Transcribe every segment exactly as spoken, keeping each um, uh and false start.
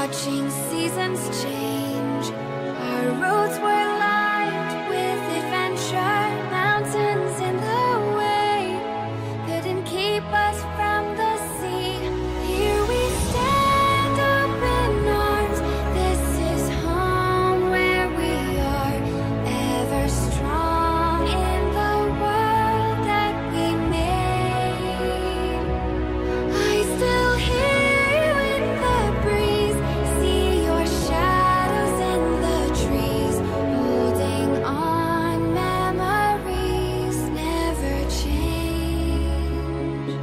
watching seasons change. Our roads were lined with adventure. Mountains in the way couldn't keep us from the sea. Here we stand, open arms. This is home where we are, ever strong in the world that we made. I still hear you in the breeze, see your shadows in the trees, holding on. Memories never change.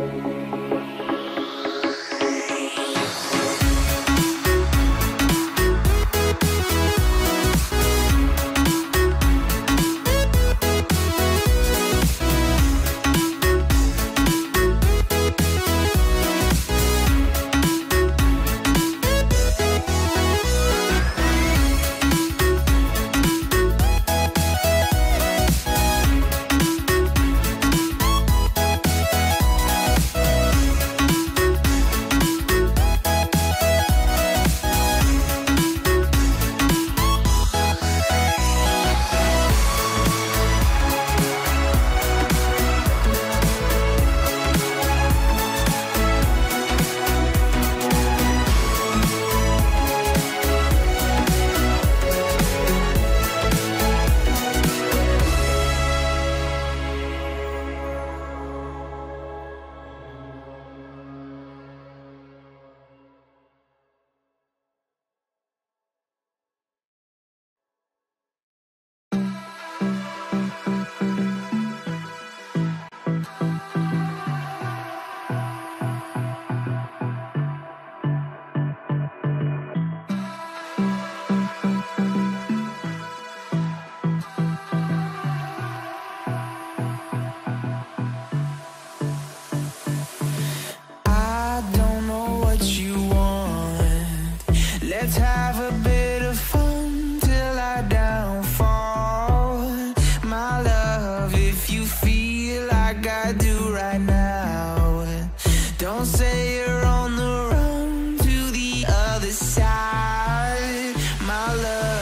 I don't know what you want. Let's have a bit of fun till I downfall. My love, if you feel like I do right now, don't say you're on the run to the other side. My love,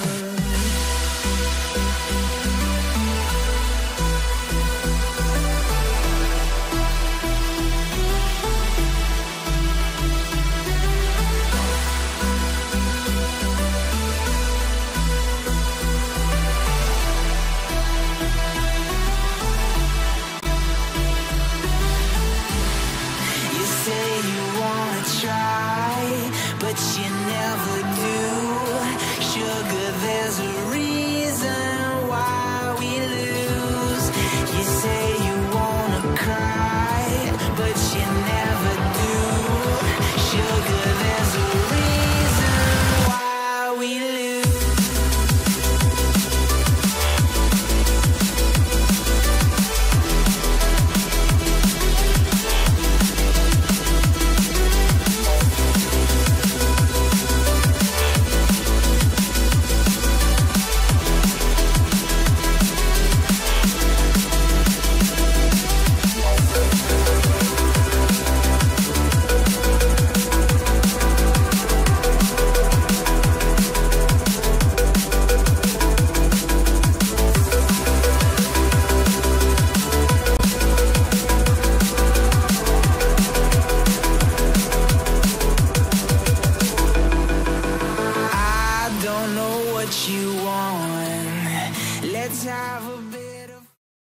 you say you wanna try, but you never do. Sugar, there's a reason why we lose. You say you wanna cry, but you never do. Sugar, there's a reason why we lose. I don't know what you want. Let's have a